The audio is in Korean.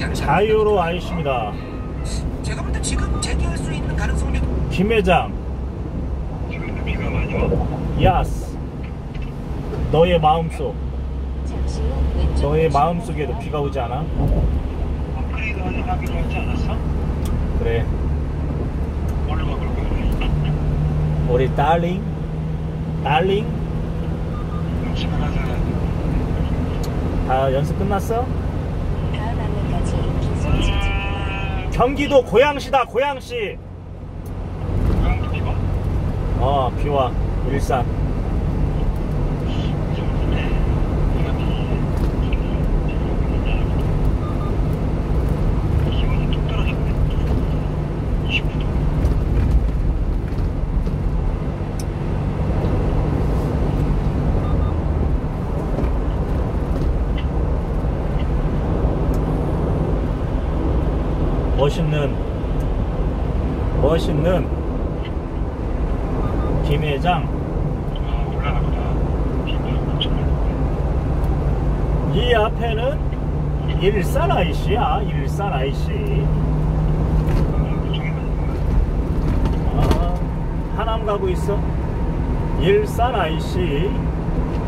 자유로 아이씨입니다. 제가 볼 때 지금 제기할 수 있는 가능성이 김 회장. 지금도 비가 많이 와? 야스. 너의 마음속. 너의 마음속에도 비가 오지 않아? 업그레이드 하기로 하지 않았어? 그래. 뭘로 바꿀 거야? 우리 달링. 집에 가서 다 연습 끝났어? 다음 안내까지 기술 지지. 경기도 고양시다. 고양시. 고양도 비가 비와. 일산. 기온이 뚝 떨어졌네. 29도. 멋있는 김 회장. 올라가보다 비가 엄청 많이 이 앞에는 일산 IC야. 일산 IC. 엄청 많이 하남 가고 있어. 일산 IC.